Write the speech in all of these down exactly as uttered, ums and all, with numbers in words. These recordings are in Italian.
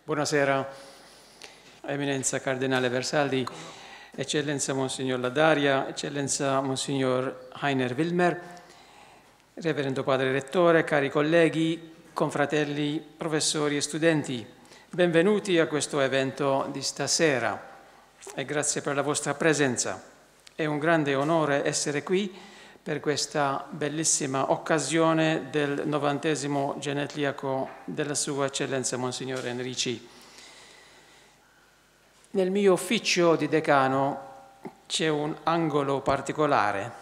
Buonasera, Eminenza Cardinale Versaldi, Eccellenza Monsignor Ladaria, Eccellenza Monsignor Heiner Wilmer, Reverendo Padre Rettore, cari colleghi, confratelli, professori e studenti, benvenuti a questo evento di stasera e grazie per la vostra presenza. È un grande onore essere qui per questa bellissima occasione del novantesimo genetliaco della Sua Eccellenza Monsignor Enrici. Nel mio ufficio di decano c'è un angolo particolare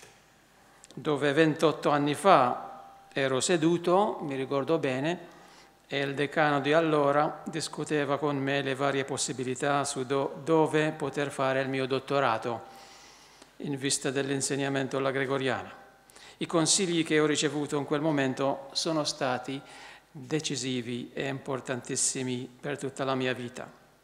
dove ventotto anni fa ero seduto, mi ricordo bene, e il decano di allora discuteva con me le varie possibilità su do- dove poter fare il mio dottorato in vista dell'insegnamento alla gregoriana. I consigli che ho ricevuto in quel momento sono stati decisivi e importantissimi per tutta la mia vita.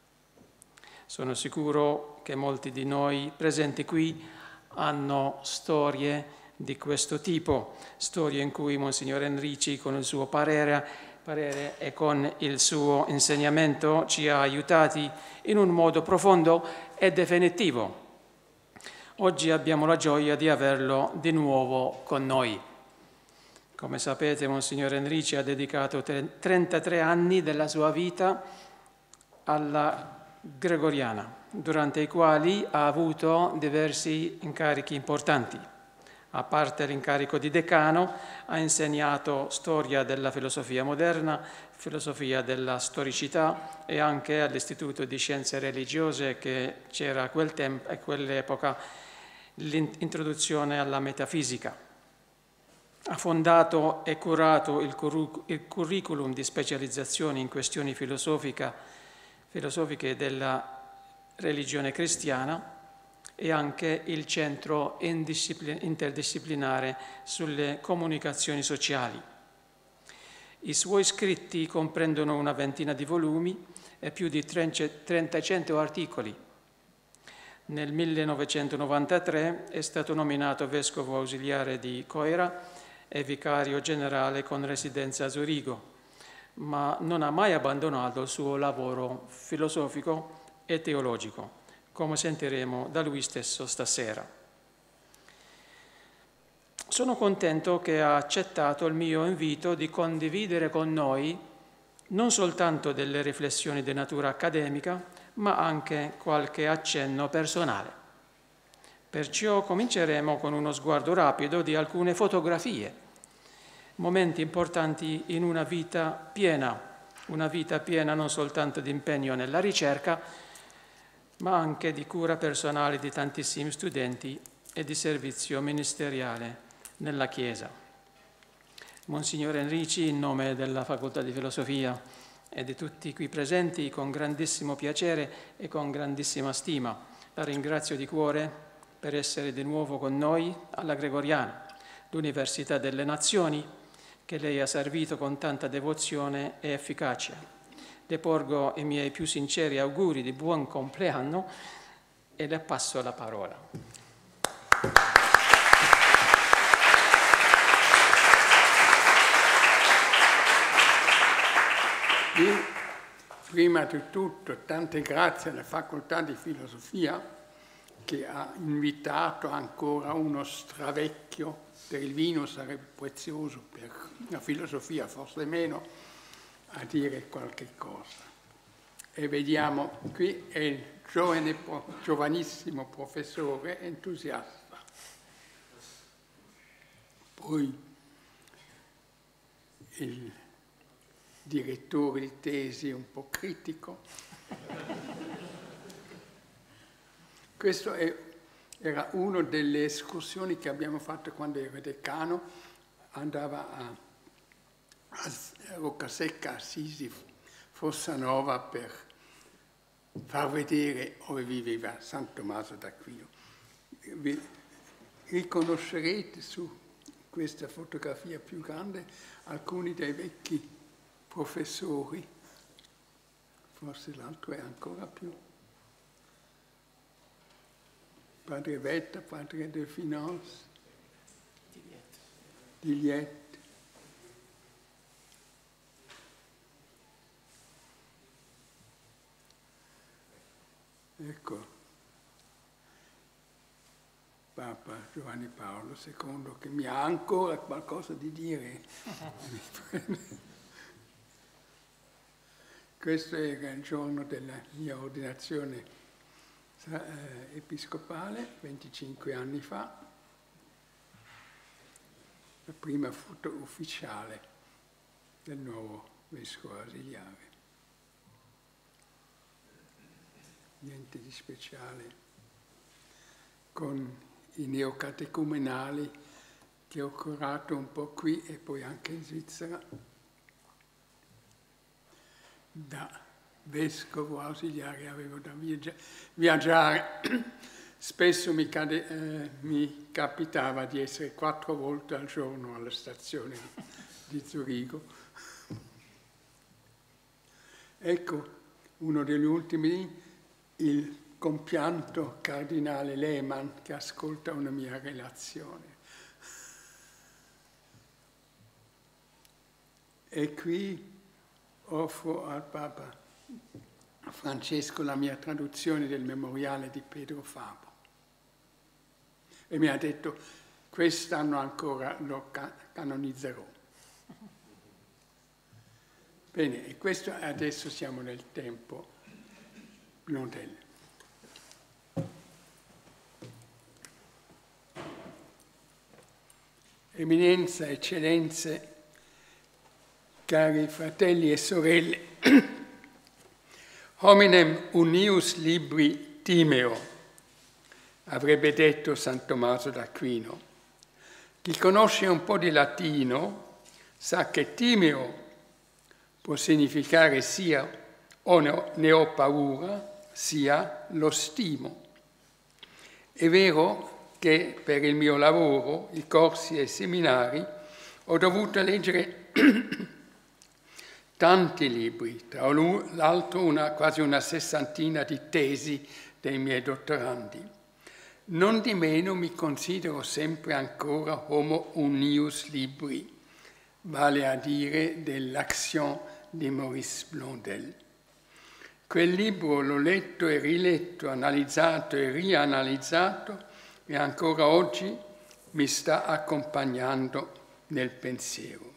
Sono sicuro che molti di noi presenti qui hanno storie di questo tipo, storie in cui Monsignor Enrici con il suo parere parere e con il suo insegnamento ci ha aiutati in un modo profondo e definitivo. Oggi abbiamo la gioia di averlo di nuovo con noi. Come sapete, Monsignor Enrici ha dedicato trentatré anni della sua vita alla gregoriana, durante i quali ha avuto diversi incarichi importanti. A parte l'incarico di decano, ha insegnato storia della filosofia moderna, filosofia della storicità e anche all'Istituto di Scienze Religiose che c'era a quel tempo, a quell'epoca l'introduzione alla metafisica. Ha fondato e curato il, curric- il curriculum di specializzazione in questioni filosofiche della religione cristiana e anche il centro interdisciplinare sulle comunicazioni sociali. I suoi scritti comprendono una ventina di volumi e più di trecento articoli. Nel millenovecentonovantatré è stato nominato vescovo ausiliare di Coira e vicario generale con residenza a Zurigo, ma non ha mai abbandonato il suo lavoro filosofico e teologico, come sentiremo da lui stesso stasera. Sono contento che ha accettato il mio invito di condividere con noi non soltanto delle riflessioni di natura accademica, ma anche qualche accenno personale. Perciò cominceremo con uno sguardo rapido di alcune fotografie, momenti importanti in una vita piena, una vita piena non soltanto di impegno nella ricerca, ma anche di cura personale di tantissimi studenti e di servizio ministeriale nella Chiesa. Monsignor Enrici, in nome della Facoltà di Filosofia e di tutti qui presenti, con grandissimo piacere e con grandissima stima, la ringrazio di cuore per essere di nuovo con noi alla Gregoriana, l'Università delle Nazioni, che lei ha servito con tanta devozione e efficacia. Le porgo i miei più sinceri auguri di buon compleanno e le passo la parola. Prima di tutto, tante grazie alla Facoltà di Filosofia che ha invitato ancora uno stravecchio, per il vino sarebbe prezioso, per la filosofia forse meno, a dire qualche cosa. E vediamo, qui è il giovane, giovanissimo professore entusiasta. Poi il direttore di tesi un po' critico. Questo è, era una delle escursioni che abbiamo fatto quando ero decano, andava a a Roccasecca, Assisi, Fossanova per far vedere dove viveva San Tommaso d'Aquino. Vi riconoscerete su questa fotografia più grande alcuni dei vecchi professori, forse l'altro è ancora più. Padre Vetta, Padre de Finance, Diliette. ecco, Papa Giovanni Paolo secondo, che mi ha ancora qualcosa di dire. Questo era il giorno della mia ordinazione eh, episcopale, venticinque anni fa, la prima foto ufficiale del nuovo vescovo ausiliare. Niente di speciale, con i neocatecumenali che ho curato un po' qui e poi anche in Svizzera. Da vescovo ausiliare avevo da viaggiare, spesso mi, cade, eh, mi capitava di essere quattro volte al giorno alla stazione di Zurigo. Ecco, uno degli ultimi, il compianto cardinale Lehmann, che ascolta una mia relazione. E qui offro al Papa Francesco la mia traduzione del memoriale di Pedro Fabo. E mi ha detto, quest'anno ancora lo canonizzerò. Bene, e questo adesso siamo nel tempo Blondel. Eminenza, eccellenze, cari fratelli e sorelle, hominem unius libri timeo, avrebbe detto San Tommaso d'Aquino. Chi conosce un po' di latino sa che timeo può significare sia o ne ho paura, sia lo stimo. È vero che per il mio lavoro, i corsi e i seminari, ho dovuto leggere tanti libri, tra l'altro una, quasi una sessantina di tesi dei miei dottorandi. Non di meno mi considero sempre ancora homo unius libri, vale a dire dell'Action di Maurice Blondel. Quel libro l'ho letto e riletto, analizzato e rianalizzato e ancora oggi mi sta accompagnando nel pensiero.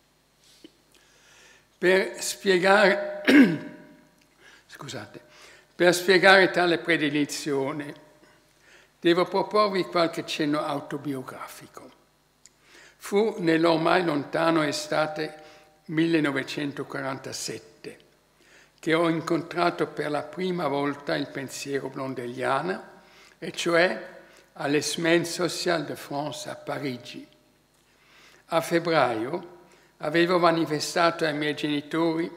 Per spiegare, scusate, per spiegare tale predilezione devo proporvi qualche cenno autobiografico. Fu nell'ormai lontano estate millenovecentoquarantasette che ho incontrato per la prima volta il pensiero blondeliano, e cioè alle Semaines Sociales de France a Parigi. A febbraio avevo manifestato ai miei genitori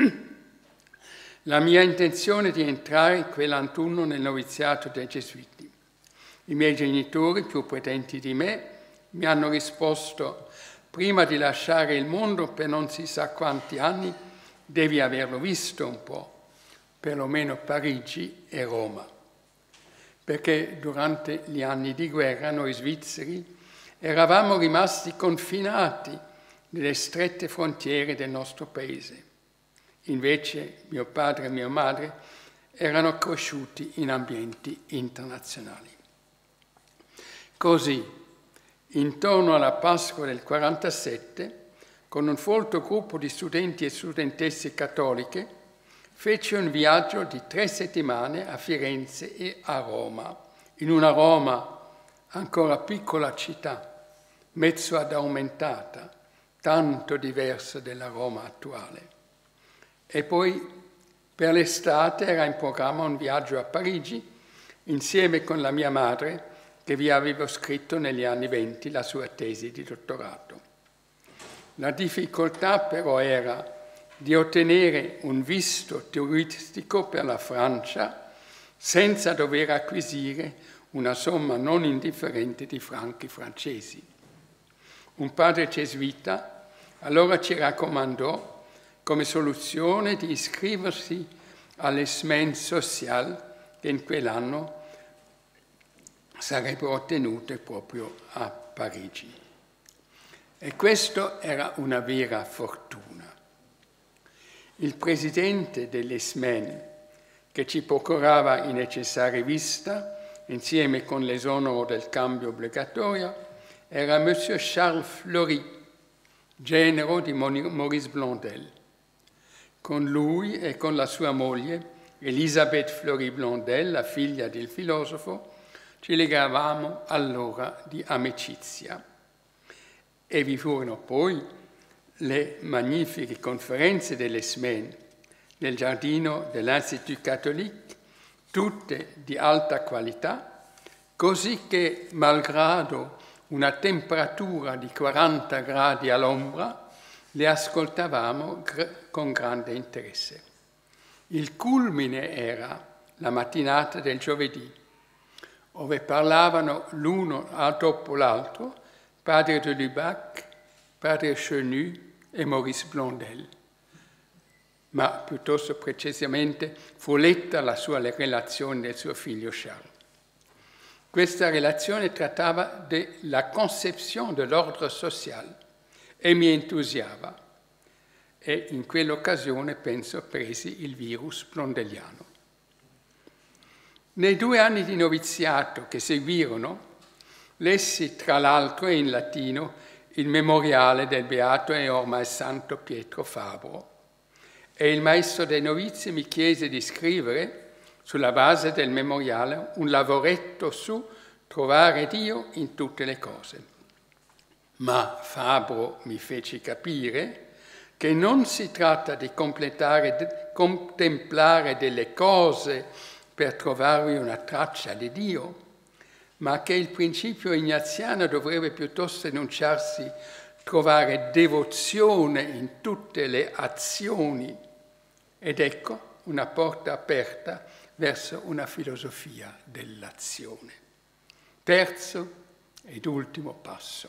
la mia intenzione di entrare quell'autunno nel noviziato dei Gesuiti. I miei genitori, più prudenti di me, mi hanno risposto: prima di lasciare il mondo per non si sa quanti anni, devi averlo visto un po', perlomeno Parigi e Roma. Perché durante gli anni di guerra noi svizzeri eravamo rimasti confinati nelle strette frontiere del nostro paese. Invece mio padre e mia madre erano cresciuti in ambienti internazionali. Così, intorno alla Pasqua del quarantasette, con un folto gruppo di studenti e studentesse cattoliche, fece un viaggio di tre settimane a Firenze e a Roma, in una Roma ancora piccola città, mezzo addormentata, tanto diversa dalla Roma attuale. E poi per l'estate era in programma un viaggio a Parigi, insieme con la mia madre, che vi avevo scritto negli anni venti la sua tesi di dottorato. La difficoltà però era di ottenere un visto turistico per la Francia senza dover acquisire una somma non indifferente di franchi francesi. Un padre gesuita allora ci raccomandò come soluzione di iscriversi alle Semaines Sociales che in quell'anno sarebbero tenute proprio a Parigi. E questo era una vera fortuna. Il presidente delle Semaines, che ci procurava i necessari vista, insieme con l'esonero del cambio obbligatorio, era Monsieur Charles Fleury, genero di Maurice Blondel. Con lui e con la sua moglie, Elisabeth Fleury Blondel, la figlia del filosofo, ci legavamo allora di amicizia. E vi furono poi le magnifiche conferenze delle semaine nel giardino dell'Institut Catholique, tutte di alta qualità, così che, malgrado una temperatura di quaranta gradi all'ombra, le ascoltavamo gr- con grande interesse. Il culmine era la mattinata del giovedì, dove parlavano l'uno dopo l'altro padre de Lubac, padre Chenu e Maurice Blondel. Ma piuttosto precisamente fu letta la sua relazione del suo figlio Charles. Questa relazione trattava della concezione dell'ordine sociale e mi entusiasmava. E in quell'occasione, penso, presi il virus blondeliano. Nei due anni di noviziato che seguirono, lessi tra l'altro in latino il memoriale del beato e ormai santo Pietro Fabro, e il maestro dei novizi mi chiese di scrivere, sulla base del memoriale, un lavoretto su trovare Dio in tutte le cose. Ma Fabro mi fece capire che non si tratta di completare, contemplare delle cose per trovarvi una traccia di Dio, ma che il principio ignaziano dovrebbe piuttosto enunciarsi trovare devozione in tutte le azioni, ed ecco una porta aperta verso una filosofia dell'azione. Terzo ed ultimo passo.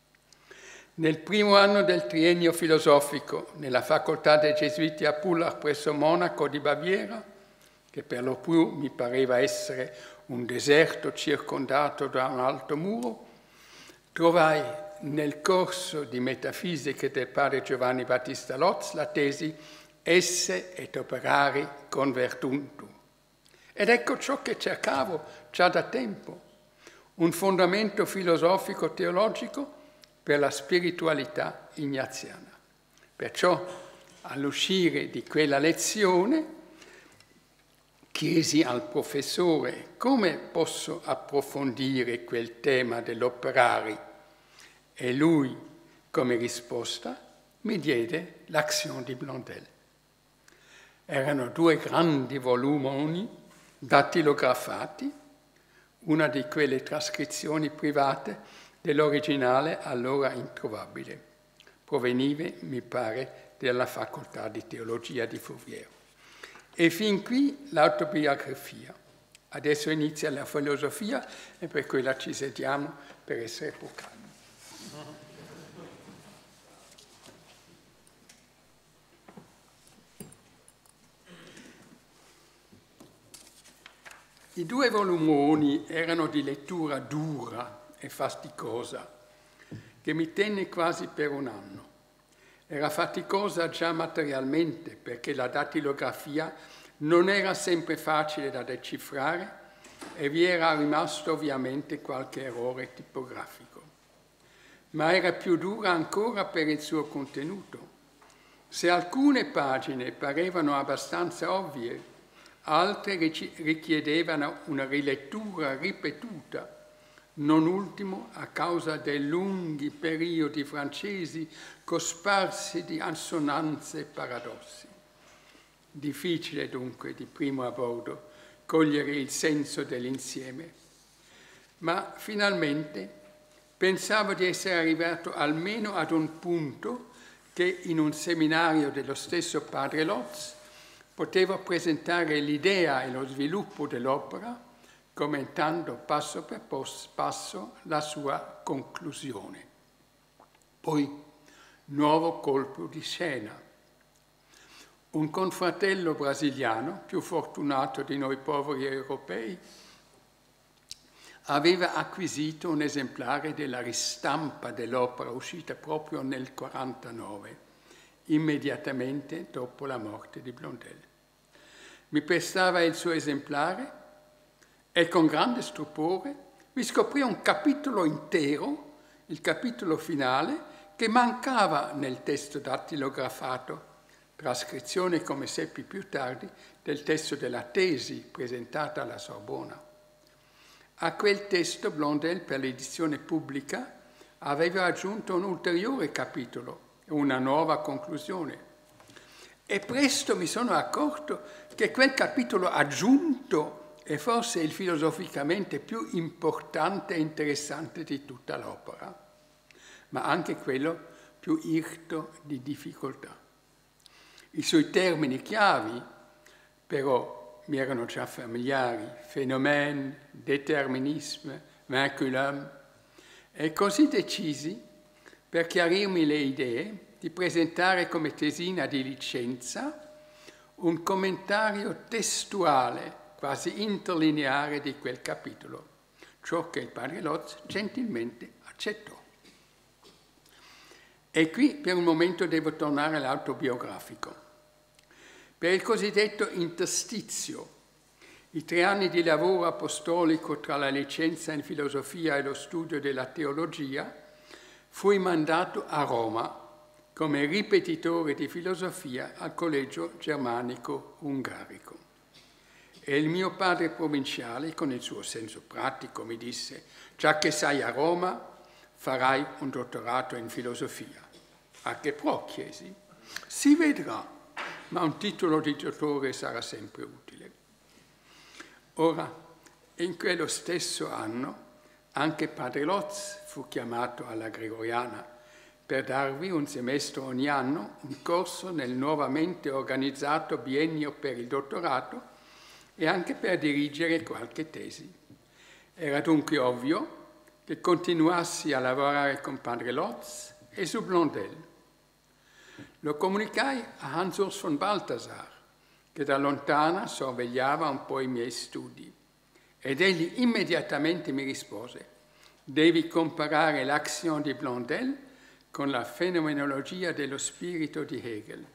Nel primo anno del triennio filosofico, nella facoltà dei Gesuiti a Pullach presso Monaco di Baviera, che per lo più mi pareva essere un deserto circondato da un alto muro, trovai nel corso di metafisiche del padre Giovanni Battista Lotz la tesi Esse et operari convertuntur. Ed ecco ciò che cercavo già da tempo, un fondamento filosofico-teologico per la spiritualità ignaziana. Perciò, all'uscire di quella lezione, chiesi al professore come posso approfondire quel tema dell'operari, e lui, come risposta, mi diede l'Action di Blondel. Erano due grandi volumoni dattilografati, una di quelle trascrizioni private dell'originale allora introvabile. Proveniva, mi pare, dalla facoltà di teologia di Fourier. E fin qui l'autobiografia. Adesso inizia la filosofia e per quella ci sediamo per essere più calmi. I due volumoni erano di lettura dura e faticosa, che mi tenne quasi per un anno. Era faticosa già materialmente, perché la dattilografia non era sempre facile da decifrare e vi era rimasto ovviamente qualche errore tipografico. Ma era più dura ancora per il suo contenuto. Se alcune pagine parevano abbastanza ovvie, altre richiedevano una rilettura ripetuta, non ultimo a causa dei lunghi periodi francesi cosparsi di assonanze e paradossi. Difficile dunque di primo abbordo cogliere il senso dell'insieme, ma finalmente pensavo di essere arrivato almeno ad un punto che in un seminario dello stesso padre Lotz potevo presentare l'idea e lo sviluppo dell'opera, commentando passo per passo la sua conclusione. Poi, nuovo colpo di scena. Un confratello brasiliano, più fortunato di noi poveri europei, aveva acquisito un esemplare della ristampa dell'opera uscita proprio nel quarantanove, immediatamente dopo la morte di Blondel. mi prestava il suo esemplare e con grande stupore mi scoprì un capitolo intero, il capitolo finale, che mancava nel testo dattilografato, trascrizione, come seppi più tardi, del testo della tesi presentata alla Sorbona. A quel testo Blondel, per l'edizione pubblica, aveva aggiunto un ulteriore capitolo, una nuova conclusione. E presto mi sono accorto che quel capitolo aggiunto è forse il filosoficamente più importante e interessante di tutta l'opera, ma anche quello più irto di difficoltà. I suoi termini chiavi, però, mi erano già familiari: phénomène, déterminisme, vinculum, e così decisi, per chiarirmi le idee, di presentare come tesina di licenza un commentario testuale, quasi interlineare di quel capitolo, ciò che il padre Lotz gentilmente accettò. E qui per un momento devo tornare all'autobiografico. Per il cosiddetto interstizio, i tre anni di lavoro apostolico tra la licenza in filosofia e lo studio della teologia, fui mandato a Roma come ripetitore di filosofia al Collegio Germanico Ungarico. E il mio padre provinciale, con il suo senso pratico, mi disse: già che sei a Roma, farai un dottorato in filosofia. A che pro, chiesi? Si vedrà, ma un titolo di dottore sarà sempre utile. Ora, in quello stesso anno, anche padre Lotz fu chiamato alla Gregoriana per darvi un semestre ogni anno, un corso nel nuovamente organizzato biennio per il dottorato e anche per dirigere qualche tesi. Era dunque ovvio che continuassi a lavorare con padre Lotz e su Blondel. Lo comunicai a Hans-Urs von Balthasar, che da lontana sorvegliava un po' i miei studi, ed egli immediatamente mi rispose: devi comparare l'action di Blondel con la fenomenologia dello spirito di Hegel.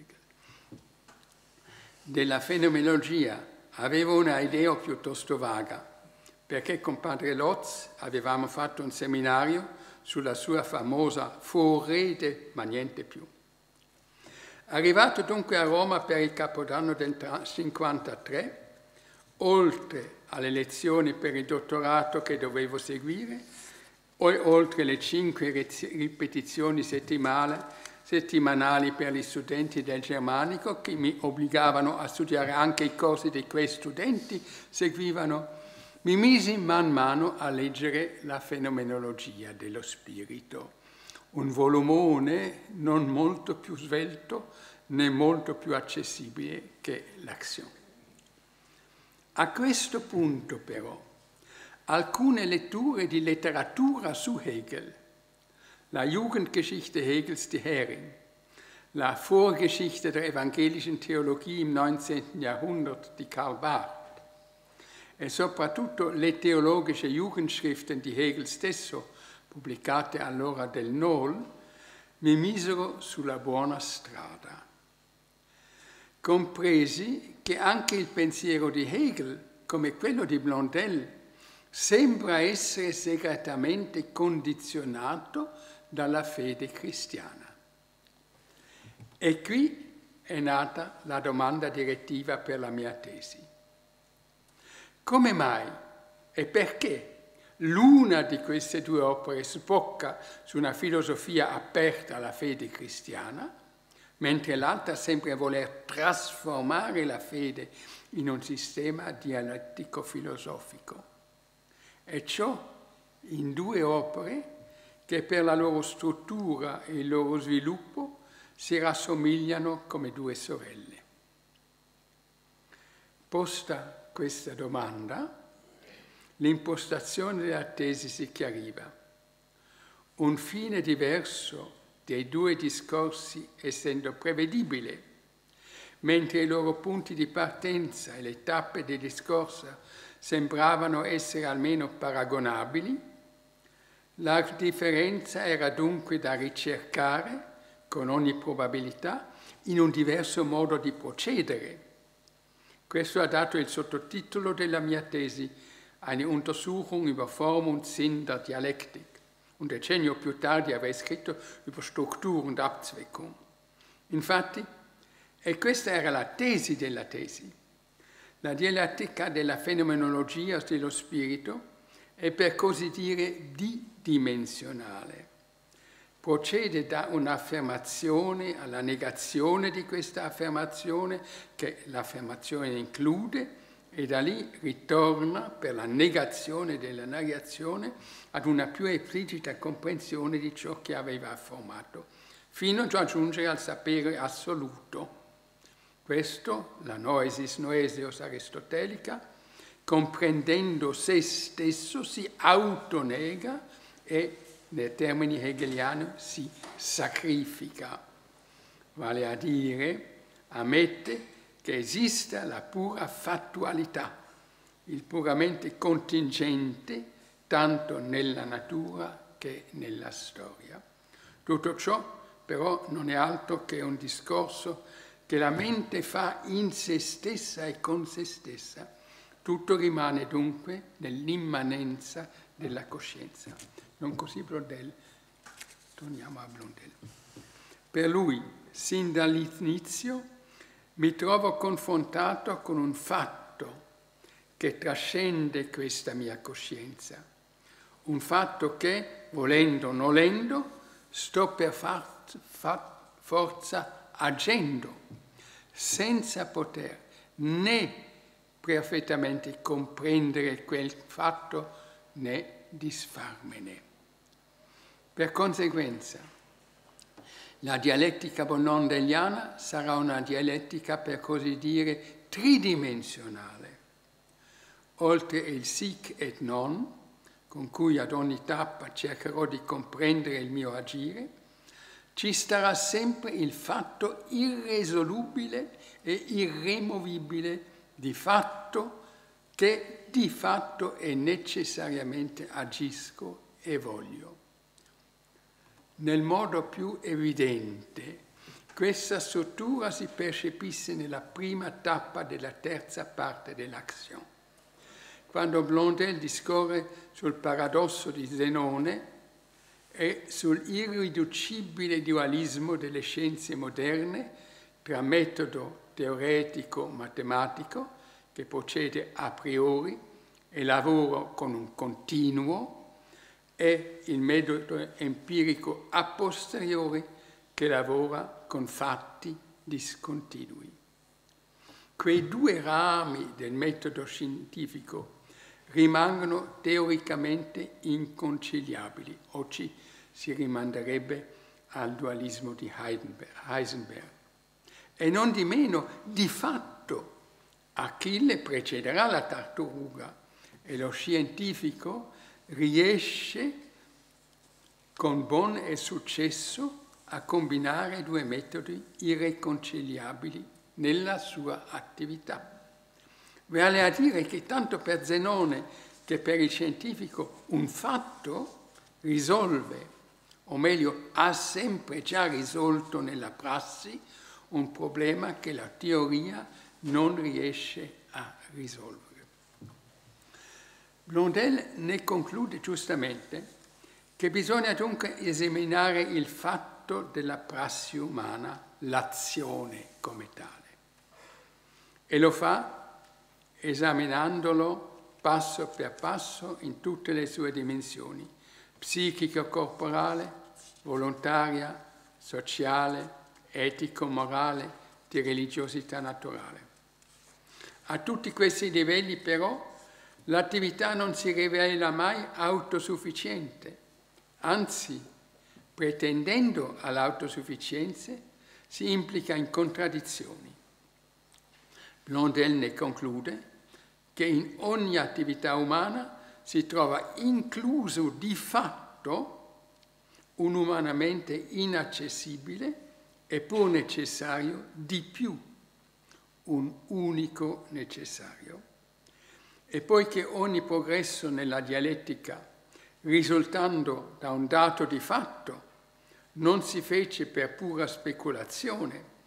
Della fenomenologia avevo una idea piuttosto vaga, perché con padre Lotz avevamo fatto un seminario sulla sua famosa Vorrede, ma niente più. Arrivato dunque a Roma per il Capodanno del cinquantatré, oltre alle lezioni per il dottorato che dovevo seguire, oltre le cinque ripetizioni settimanali per gli studenti del Germanico, che mi obbligavano a studiare anche i corsi di quei studenti seguivano, mi misi man mano a leggere la fenomenologia dello spirito, un volumone non molto più svelto né molto più accessibile che l'Action. A questo punto, però, alcune letture di letteratura su Hegel, la Jugendgeschichte Hegels di Hering, la Vorgeschichte der evangelischen Theologie im neunzehnten Jahrhundert di Karl Barth e soprattutto le teologische Jugendschriften di Hegel stesso, pubblicate all'ora del Noll, mi misero sulla buona strada. Compresi che anche il pensiero di Hegel, come quello di Blondel, sembra essere segretamente condizionato dalla fede cristiana. E qui è nata la domanda direttiva per la mia tesi. Come mai e perché l'una di queste due opere sbocca su una filosofia aperta alla fede cristiana, mentre l'altra sembra voler trasformare la fede in un sistema dialettico-filosofico? E ciò in due opere che per la loro struttura e il loro sviluppo si rassomigliano come due sorelle. Posta questa domanda, l'impostazione della tesi si chiariva. Un fine diverso dei due discorsi essendo prevedibile, mentre i loro punti di partenza e le tappe del discorso sembravano essere almeno paragonabili, la differenza era dunque da ricercare, con ogni probabilità, in un diverso modo di procedere, Questo ha dato il sottotitolo della mia tesi, Eine Untersuchung über Form und Sinn der Dialektik. Un decennio più tardi avrei scritto über Struktur und Abzweckung. Infatti, e questa era la tesi della tesi, la dialettica della fenomenologia dello spirito è per così dire bidimensionale. Procede da un'affermazione alla negazione di questa affermazione che l'affermazione include e da lì ritorna per la negazione della negazione ad una più esplicita comprensione di ciò che aveva affermato, fino a giungere al sapere assoluto. Questo, la noesis noesios aristotelica, comprendendo se stesso, si autonega e, nei termini hegeliani, si sacrifica, vale a dire, ammette che esista la pura fattualità, il puramente contingente, tanto nella natura che nella storia. Tutto ciò, però, non è altro che un discorso che la mente fa in se stessa e con se stessa. Tutto rimane dunque nell'immanenza della coscienza. Non così Blondel. Torniamo a Blondel. Per lui, sin dall'inizio, mi trovo confrontato con un fatto che trascende questa mia coscienza. Un fatto che, volendo o nolendo, sto per far, far, forza agendo, senza poter né perfettamente comprendere quel fatto né disfarmene. Per conseguenza, la dialettica bonondeliana sarà una dialettica, per così dire, tridimensionale. Oltre il sic et non, con cui ad ogni tappa cercherò di comprendere il mio agire, ci starà sempre il fatto irresolubile e irremovibile di fatto che di fatto e necessariamente agisco e voglio. Nel modo più evidente, questa struttura si percepisce nella prima tappa della terza parte dell'azione. Quando Blondel discorre sul paradosso di Zenone e sull'irriducibile dualismo delle scienze moderne tra metodo teoretico-matematico, che procede a priori, e lavoro con un continuo, e il metodo empirico a posteriori, che lavora con fatti discontinui. Quei due rami del metodo scientifico rimangono teoricamente inconciliabili. Oggi si rimanderebbe al dualismo di Heisenberg. E non di meno, di fatto, Achille precederà la tartaruga e lo scientifico riesce con buon successo a combinare due metodi irriconciliabili nella sua attività. Vale a dire che tanto per Zenone che per il scientifico un fatto risolve, o meglio ha sempre già risolto nella prassi, un problema che la teoria non riesce a risolvere. Blondel ne conclude giustamente che bisogna dunque esaminare il fatto della prassi umana, l'azione come tale. E lo fa esaminandolo passo per passo in tutte le sue dimensioni, psichico-corporale, volontaria, sociale, etico-morale, di religiosità naturale. A tutti questi livelli però l'attività non si rivela mai autosufficiente, anzi, pretendendo all'autosufficienza, si implica in contraddizioni. Blondel ne conclude che in ogni attività umana si trova incluso di fatto un umanamente inaccessibile e pur necessario di più, un unico necessario. E poiché ogni progresso nella dialettica, risultando da un dato di fatto, non si fece per pura speculazione,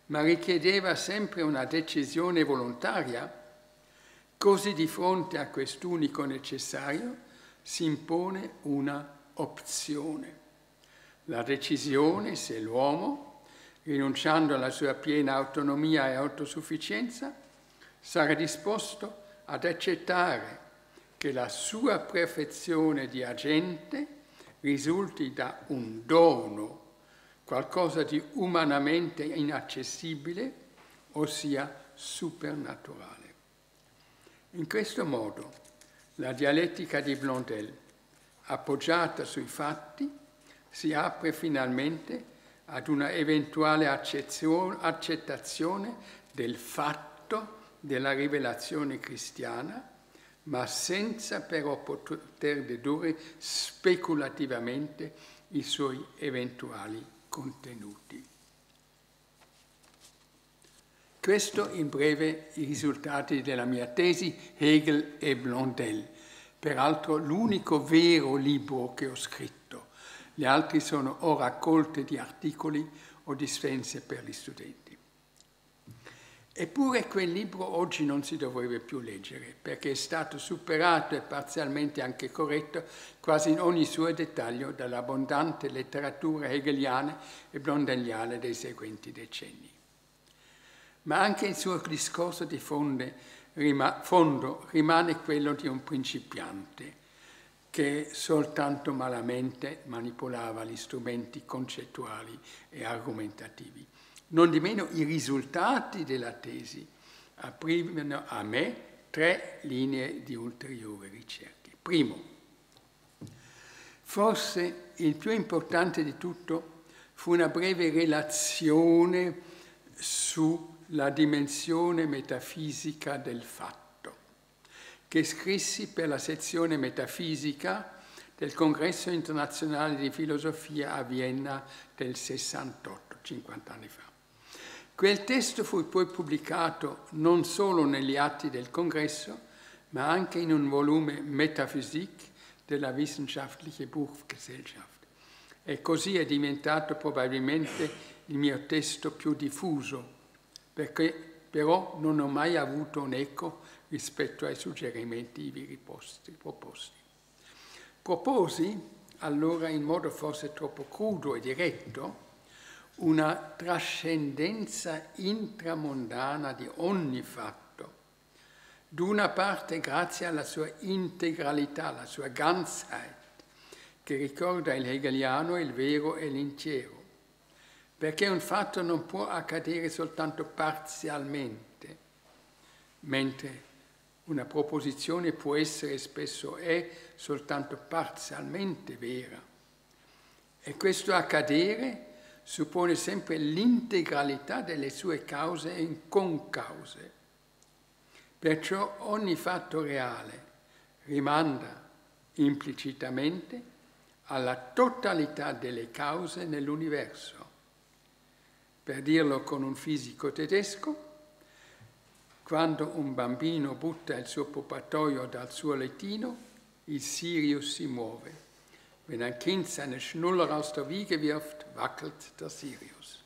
ma richiedeva sempre una decisione volontaria, così di fronte a quest'unico necessario si impone una opzione. La decisione se l'uomo, rinunciando alla sua piena autonomia e autosufficienza, sarà disposto ad accettare che la sua perfezione di agente risulti da un dono, qualcosa di umanamente inaccessibile, ossia supernaturale. In questo modo, la dialettica di Blondel, appoggiata sui fatti, si apre finalmente ad una eventuale accettazione del fatto della rivelazione cristiana, ma senza però poter dedurre speculativamente i suoi eventuali contenuti. Questo in breve i risultati della mia tesi Hegel e Blondel, peraltro l'unico vero libro che ho scritto. Gli altri sono o raccolte di articoli o dispense per gli studenti. Eppure quel libro oggi non si dovrebbe più leggere, perché è stato superato e parzialmente anche corretto quasi in ogni suo dettaglio dall'abbondante letteratura hegeliana e blondeliana dei seguenti decenni. Ma anche il suo discorso di fonde, rima, fondo rimane quello di un principiante che soltanto malamente manipolava gli strumenti concettuali e argomentativi. Non di meno i risultati della tesi aprirono a me tre linee di ulteriori ricerche. Primo, forse il più importante di tutto fu una breve relazione sulla dimensione metafisica del fatto, che scrissi per la sezione metafisica del Congresso internazionale di filosofia a Vienna del sessantotto, cinquanta anni fa. Quel testo fu poi pubblicato non solo negli atti del Congresso, ma anche in un volume Metaphysik della Wissenschaftliche Buchgesellschaft. E così è diventato probabilmente il mio testo più diffuso, perché però non ho mai avuto un eco rispetto ai suggerimenti ivi proposti. Proposi, allora in modo forse troppo crudo e diretto, una trascendenza intramondana di ogni fatto, d'una parte grazie alla sua integralità, alla sua Ganzheit, che ricorda il hegeliano il vero e l'intero, perché un fatto non può accadere soltanto parzialmente, mentre una proposizione può essere, spesso è, soltanto parzialmente vera. E questo accadere suppone sempre l'integralità delle sue cause e concause. Perciò ogni fatto reale rimanda implicitamente alla totalità delle cause nell'universo. Per dirlo con un fisico tedesco, quando un bambino butta il suo poppatoio dal suo lettino, il Sirius si muove. Wenn ein Kind seine Schnuller aus der Wiege wirft, wackelt der Sirius.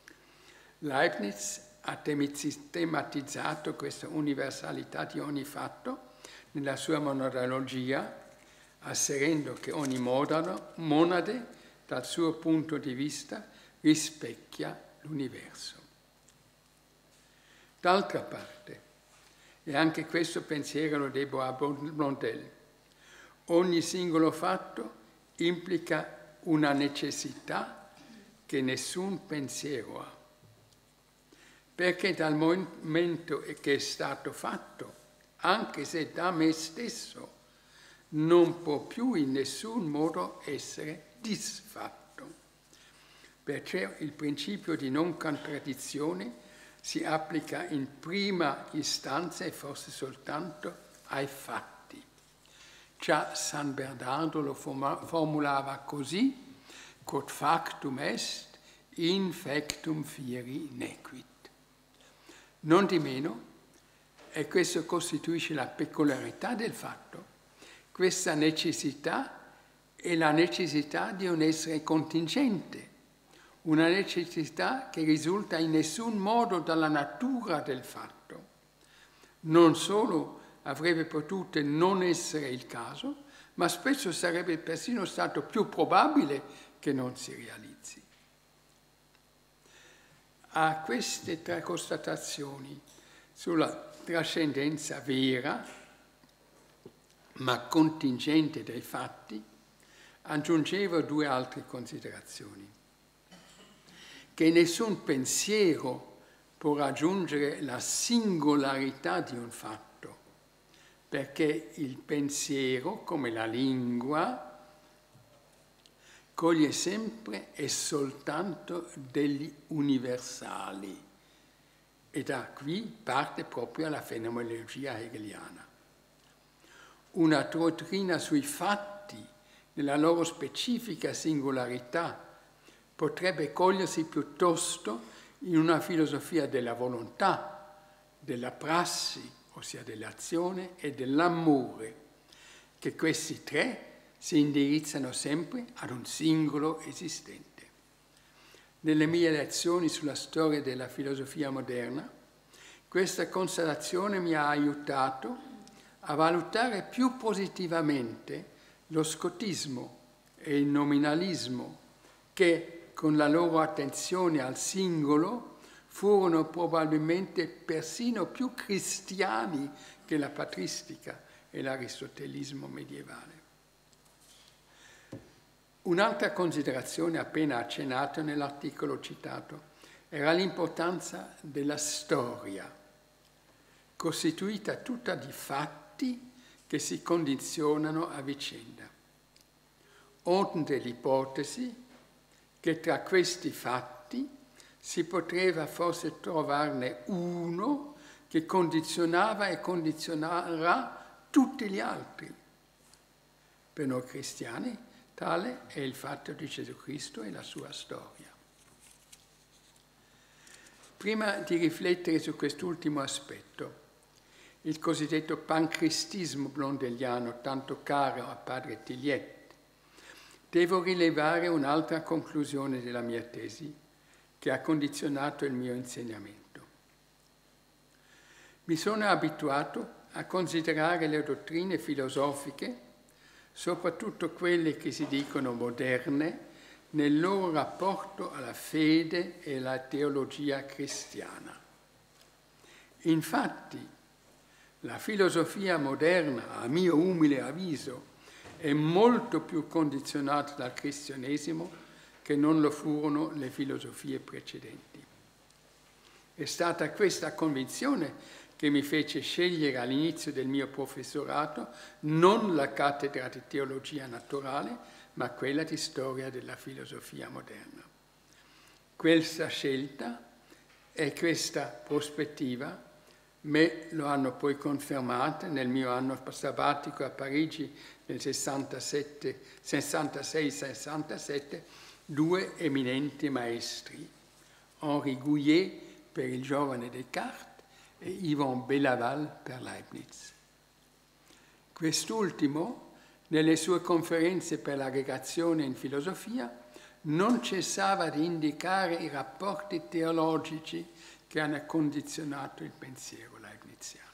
Leibniz ha tematizzato questa universalità di ogni fatto nella sua monadologia, asserendo che ogni modano, monade, dal suo punto di vista, rispecchia l'universo. D'altra parte, e anche questo pensiero lo debbo a Blondel, ogni singolo fatto implica una necessità che nessun pensiero ha, perché dal momento che è stato fatto, anche se da me stesso, non può più in nessun modo essere disfatto. Perciò il principio di non contraddizione si applica in prima istanza e forse soltanto ai fatti. Già San Bernardo lo formulava così: quod factum est, in factum fieri nequit. Non di meno, e questo costituisce la peculiarità del fatto, questa necessità è la necessità di un essere contingente, una necessità che risulta in nessun modo dalla natura del fatto. Non solo avrebbe potuto non essere il caso, ma spesso sarebbe persino stato più probabile che non si realizzi. A queste tre constatazioni sulla trascendenza vera, ma contingente dei fatti, aggiungevo due altre considerazioni. Che nessun pensiero può raggiungere la singolarità di un fatto, perché il pensiero, come la lingua, coglie sempre e soltanto degli universali. E da qui parte proprio la fenomenologia hegeliana. Una dottrina sui fatti, nella loro specifica singolarità, potrebbe cogliersi piuttosto in una filosofia della volontà, della prassi, ossia dell'azione e dell'amore, che questi tre si indirizzano sempre ad un singolo esistente. Nelle mie lezioni sulla storia della filosofia moderna, questa constatazione mi ha aiutato a valutare più positivamente lo scotismo e il nominalismo che, con la loro attenzione al singolo, furono probabilmente persino più cristiani che la patristica e l'aristotelismo medievale. Un'altra considerazione appena accennata nell'articolo citato era l'importanza della storia, costituita tutta di fatti che si condizionano a vicenda, onde l'ipotesi che tra questi fatti si poteva forse trovarne uno che condizionava e condizionerà tutti gli altri. Per noi cristiani tale è il fatto di Gesù Cristo e la sua storia. Prima di riflettere su quest'ultimo aspetto, il cosiddetto pancristismo blondeliano, tanto caro a padre Tillet, devo rilevare un'altra conclusione della mia tesi che ha condizionato il mio insegnamento. Mi sono abituato a considerare le dottrine filosofiche, soprattutto quelle che si dicono moderne, nel loro rapporto alla fede e alla teologia cristiana. Infatti, la filosofia moderna, a mio umile avviso, è molto più condizionata dal cristianesimo che non lo furono le filosofie precedenti. È stata questa convinzione che mi fece scegliere all'inizio del mio professorato non la cattedra di teologia naturale, ma quella di storia della filosofia moderna. Questa scelta e questa prospettiva me lo hanno poi confermata nel mio anno sabbatico a Parigi nel sessantasei sessantasette due eminenti maestri, Henri Gouillet per il giovane Descartes e Yvon Bellaval per Leibniz. Quest'ultimo, nelle sue conferenze per l'aggregazione in filosofia, non cessava di indicare i rapporti teologici che hanno condizionato il pensiero leibniziano.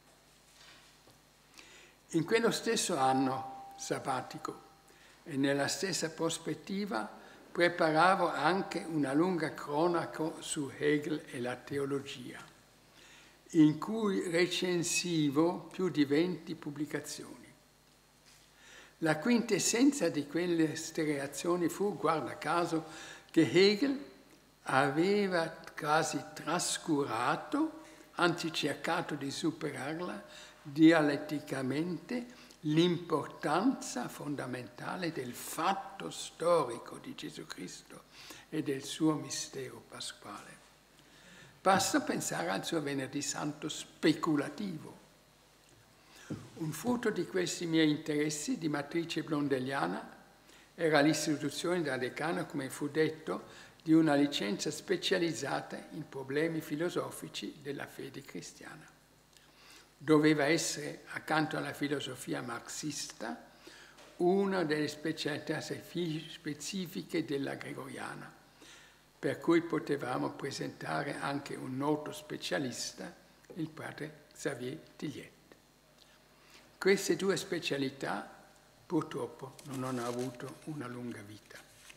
In quello stesso anno sabbatico e nella stessa prospettiva preparavo anche una lunga cronaca su Hegel e la teologia, in cui recensivo più di venti pubblicazioni. La quintessenza di quelle reazioni fu, guarda caso, che Hegel aveva quasi trascurato, anzi cercato di superarla dialetticamente, l'importanza fondamentale del fatto storico di Gesù Cristo e del suo mistero pasquale. Basta pensare al suo Venerdì Santo speculativo. Un frutto di questi miei interessi di matrice blondeliana era l'istituzione da decano, come fu detto, di una licenza specializzata in problemi filosofici della fede cristiana. Doveva essere, accanto alla filosofia marxista, una delle specialità specifiche della gregoriana, per cui potevamo presentare anche un noto specialista, il padre Xavier Tillet. Queste due specialità purtroppo non hanno avuto una lunga vita.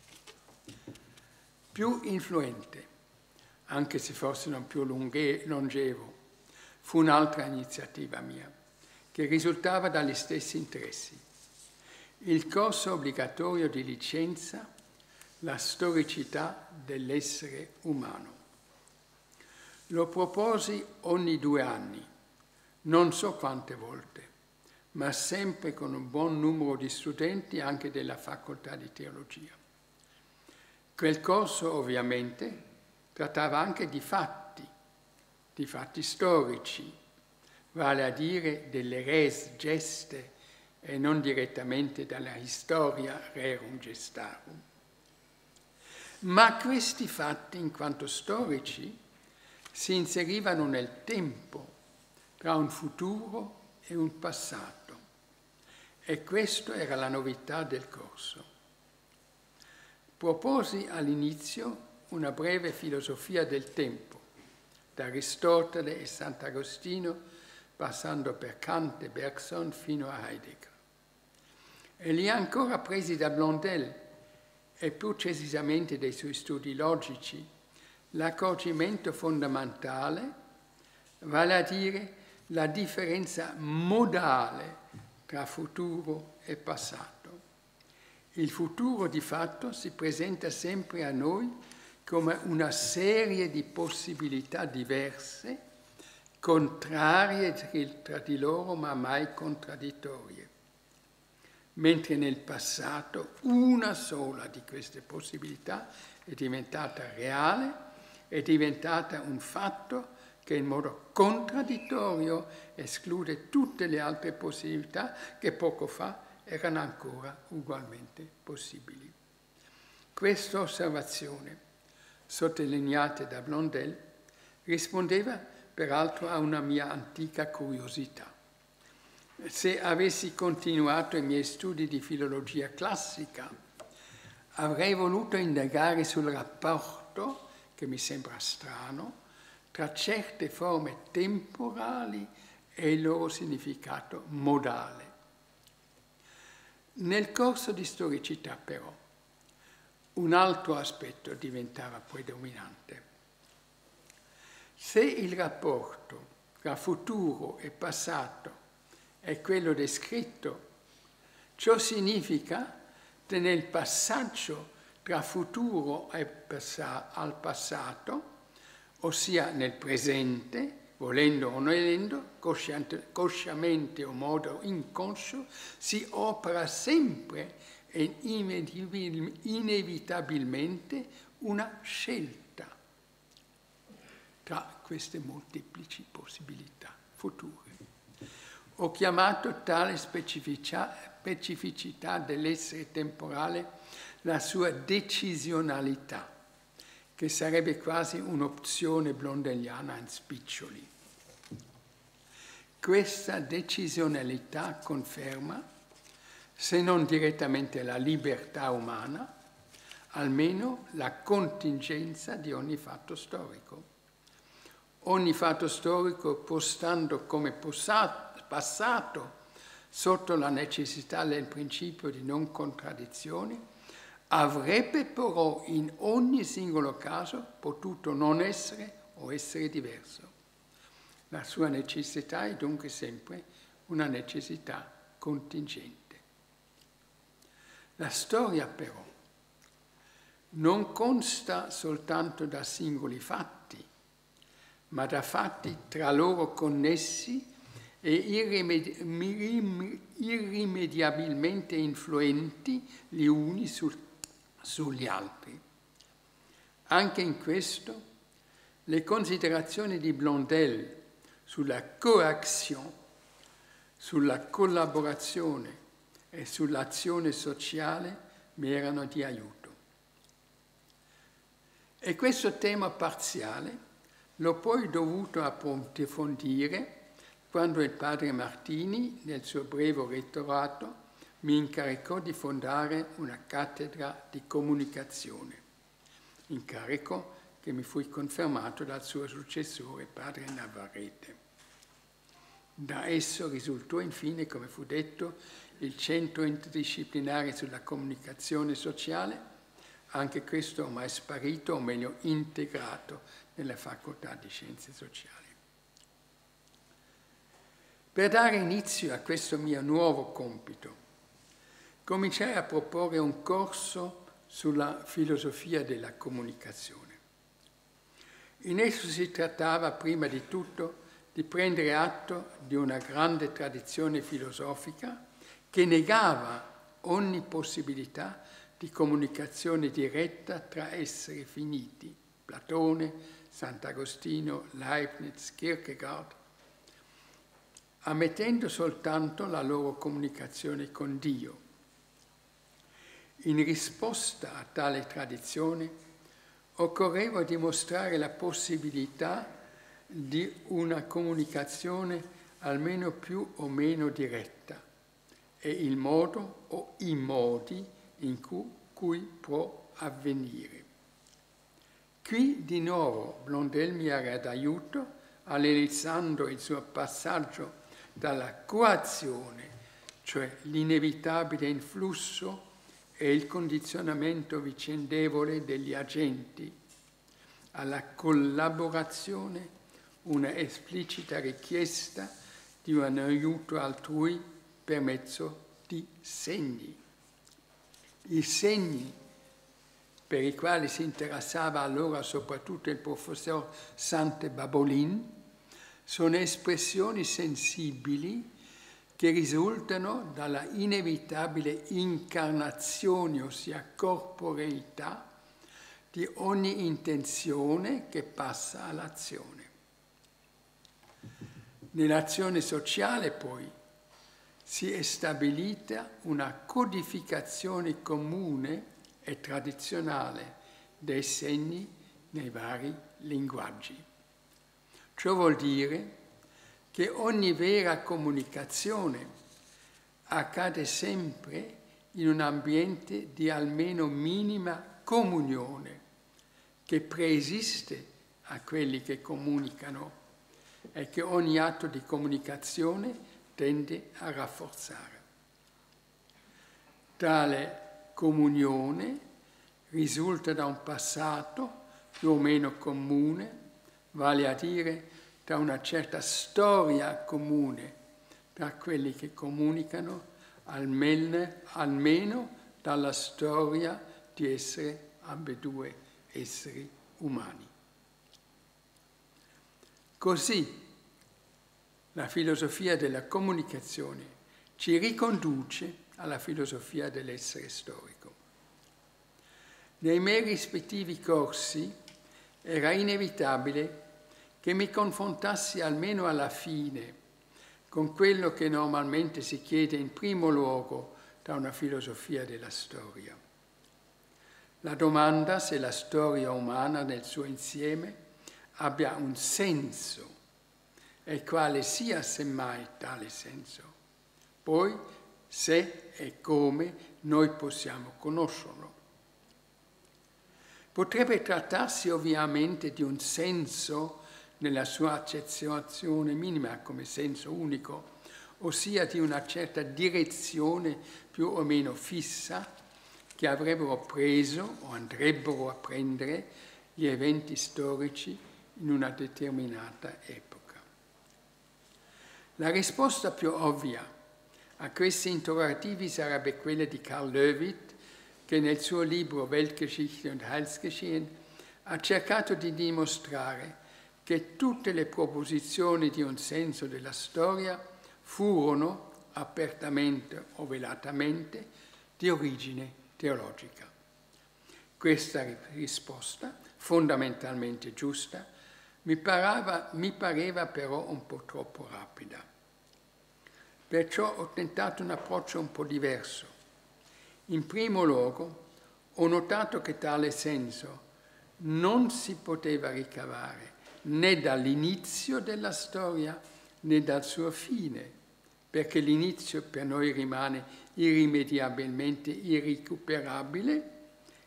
Più influente, anche se forse non più longevo, fu un'altra iniziativa mia, che risultava dagli stessi interessi. Il corso obbligatorio di licenza, la storicità dell'essere umano. Lo proposi ogni due anni, non so quante volte, ma sempre con un buon numero di studenti anche della facoltà di teologia. Quel corso ovviamente trattava anche di fatti, di fatti storici, vale a dire delle res geste e non direttamente dalla historia rerum gestarum. Ma questi fatti, in quanto storici, si inserivano nel tempo, tra un futuro e un passato. E questa era la novità del corso. Proposi all'inizio una breve filosofia del tempo, da Aristotele e Sant'Agostino, passando per Kant e Bergson fino a Heidegger. E li ha ancora presi da Blondel, e più precisamente dei suoi studi logici, l'accorgimento fondamentale, vale a dire la differenza modale tra futuro e passato. Il futuro di fatto si presenta sempre a noi come una serie di possibilità diverse, contrarie tra di loro ma mai contraddittorie, mentre nel passato una sola di queste possibilità è diventata reale, è diventata un fatto che in modo contraddittorio esclude tutte le altre possibilità che poco fa erano ancora ugualmente possibili. Questa osservazione, sottolineata da Blondel, rispondeva peraltro a una mia antica curiosità. Se avessi continuato i miei studi di filologia classica, avrei voluto indagare sul rapporto, che mi sembra strano, tra certe forme temporali e il loro significato modale. Nel corso di storicità, però, un altro aspetto diventava predominante. Se il rapporto tra futuro e passato è quello descritto, ciò significa che nel passaggio tra futuro e passa- al passato, ossia nel presente, volendo o nolendo, cosciamente o modo inconscio, si opera sempre e inevitabilmente una scelta tra queste molteplici possibilità future. Ho chiamato tale specificità dell'essere temporale la sua decisionalità, che sarebbe quasi un'opzione blondeliana in spiccioli. Questa decisionalità conferma, se non direttamente la libertà umana, almeno la contingenza di ogni fatto storico. Ogni fatto storico, postando come passato sotto la necessità del principio di non contraddizione, avrebbe però in ogni singolo caso potuto non essere o essere diverso. La sua necessità è dunque sempre una necessità contingente. La storia però non consta soltanto da singoli fatti, ma da fatti tra loro connessi e irrimedi- irrimediabilmente influenti gli uni sul sugli altri. Anche in questo, le considerazioni di Blondel sulla coaction, sulla collaborazione e sull'azione sociale mi erano di aiuto. E questo tema parziale l'ho poi dovuto approfondire quando il padre Martini, nel suo breve rettorato, mi incaricò di fondare una cattedra di comunicazione. incarico che mi fu confermato dal suo successore, padre Navarrete. Da esso risultò infine, come fu detto, il Centro Interdisciplinare sulla Comunicazione Sociale, anche questo ormai sparito, o meglio integrato nella Facoltà di Scienze Sociali. Per dare inizio a questo mio nuovo compito, cominciai a proporre un corso sulla filosofia della comunicazione. In esso si trattava prima di tutto di prendere atto di una grande tradizione filosofica che negava ogni possibilità di comunicazione diretta tra esseri finiti, Platone, Sant'Agostino, Leibniz, Kierkegaard, ammettendo soltanto la loro comunicazione con Dio. In risposta a tale tradizione occorreva dimostrare la possibilità di una comunicazione almeno più o meno diretta e il modo o i modi in cui, cui può avvenire. Qui di nuovo Blondel mi era d'aiuto, analizzando il suo passaggio dalla coazione, cioè l'inevitabile influsso e il condizionamento vicendevole degli agenti, alla collaborazione, una esplicita richiesta di un aiuto altrui per mezzo di segni. I segni, per i quali si interessava allora soprattutto il professor Sainte-Babolin, sono espressioni sensibili che risultano dalla inevitabile incarnazione, ossia corporeità, di ogni intenzione che passa all'azione. Nell'azione sociale, poi, si è stabilita una codificazione comune e tradizionale dei segni nei vari linguaggi. Ciò vuol dire che ogni vera comunicazione accade sempre in un ambiente di almeno minima comunione, che preesiste a quelli che comunicano e che ogni atto di comunicazione tende a rafforzare. Tale comunione risulta da un passato più o meno comune, vale a dire da una certa storia comune tra quelli che comunicano, almeno, almeno dalla storia di essere ambedue esseri umani. Così la filosofia della comunicazione ci riconduce alla filosofia dell'essere storico. Nei miei rispettivi corsi era inevitabile che mi confrontassi almeno alla fine con quello che normalmente si chiede in primo luogo da una filosofia della storia. La domanda se la storia umana nel suo insieme abbia un senso e quale sia semmai tale senso. Poi se e come noi possiamo conoscerlo. Potrebbe trattarsi ovviamente di un senso nella sua accezione minima come senso unico, ossia di una certa direzione più o meno fissa che avrebbero preso o andrebbero a prendere gli eventi storici in una determinata epoca. La risposta più ovvia a questi interrogativi sarebbe quella di Karl Löwith, che nel suo libro Weltgeschichte und Heilsgeschehen ha cercato di dimostrare che tutte le proposizioni di un senso della storia furono, apertamente o velatamente, di origine teologica. Questa risposta, fondamentalmente giusta, mi pareva, mi pareva però un po' troppo rapida. Perciò ho tentato un approccio un po' diverso. In primo luogo, ho notato che tale senso non si poteva ricavare né dall'inizio della storia né dal suo fine, perché l'inizio per noi rimane irrimediabilmente irrecuperabile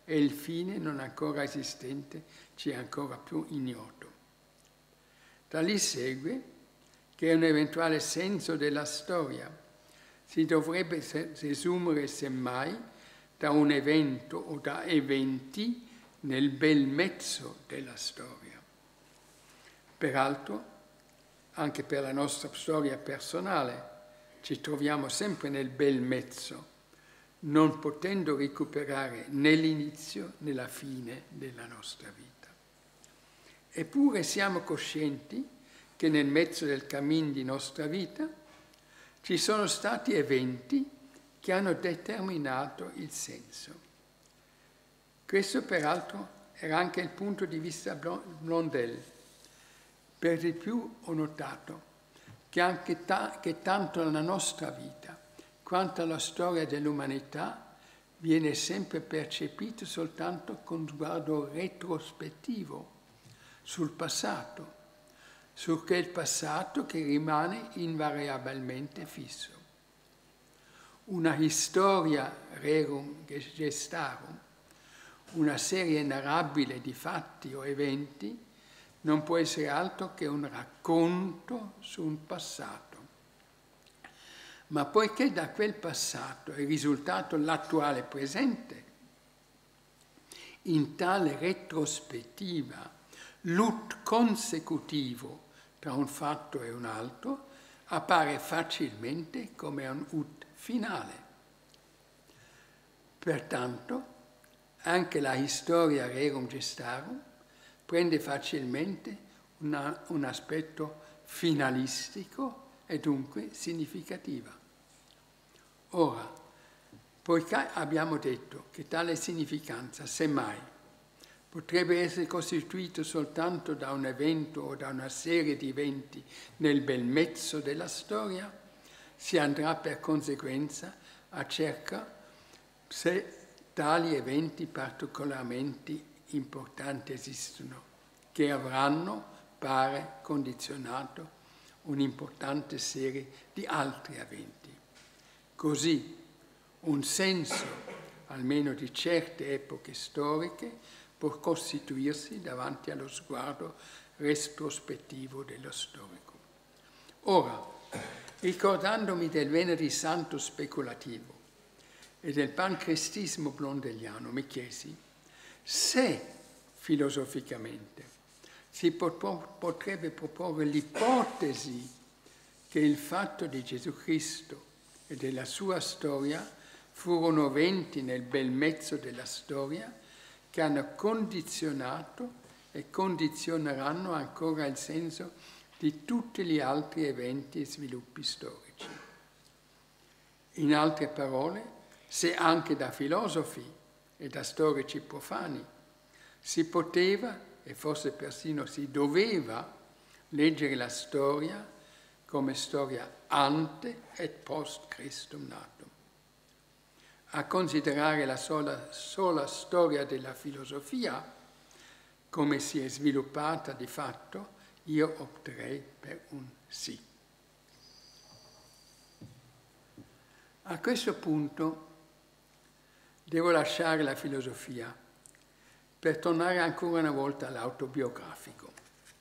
e il fine non ancora esistente ci è ancora più ignoto. Da lì segue che un eventuale senso della storia si dovrebbe desumere semmai da un evento o da eventi nel bel mezzo della storia. Peraltro, anche per la nostra storia personale, ci troviamo sempre nel bel mezzo, non potendo recuperare né l'inizio né la fine della nostra vita. Eppure siamo coscienti che nel mezzo del cammin di nostra vita ci sono stati eventi che hanno determinato il senso. Questo peraltro era anche il punto di vista Blondel. Per di più ho notato che anche ta- che tanto la nostra vita quanto la storia dell'umanità viene sempre percepita soltanto con sguardo retrospettivo sul passato, su quel passato che rimane invariabilmente fisso. Una historia rerum gestarum, una serie narrabile di fatti o eventi, non può essere altro che un racconto su un passato. Ma poiché da quel passato è risultato l'attuale presente, in tale retrospettiva, l'ut consecutivo tra un fatto e un altro appare facilmente come un ut finale. Pertanto, anche la historia rerum gestarum prende facilmente una, un aspetto finalistico e dunque significativa. Ora, poiché abbiamo detto che tale significanza, semmai, potrebbe essere costituito soltanto da un evento o da una serie di eventi nel bel mezzo della storia, si andrà per conseguenza a cercare se tali eventi particolarmente importanti esistono, che avranno, pare, condizionato un'importante serie di altri eventi. Così un senso, almeno di certe epoche storiche, può costituirsi davanti allo sguardo retrospettivo dello storico. Ora, ricordandomi del Venerdì Santo speculativo e del pancrestismo blondeliano, mi chiesi se filosoficamente si potrebbe proporre l'ipotesi che il fatto di Gesù Cristo e della sua storia furono eventi nel bel mezzo della storia che hanno condizionato e condizioneranno ancora il senso di tutti gli altri eventi e sviluppi storici. In altre parole, se anche da filosofi e da storici profani si poteva e forse persino si doveva leggere la storia come storia ante et post Christum natum. A considerare la sola, sola storia della filosofia come si è sviluppata di fatto, io opterei per un sì. A questo punto devo lasciare la filosofia per tornare ancora una volta all'autobiografico.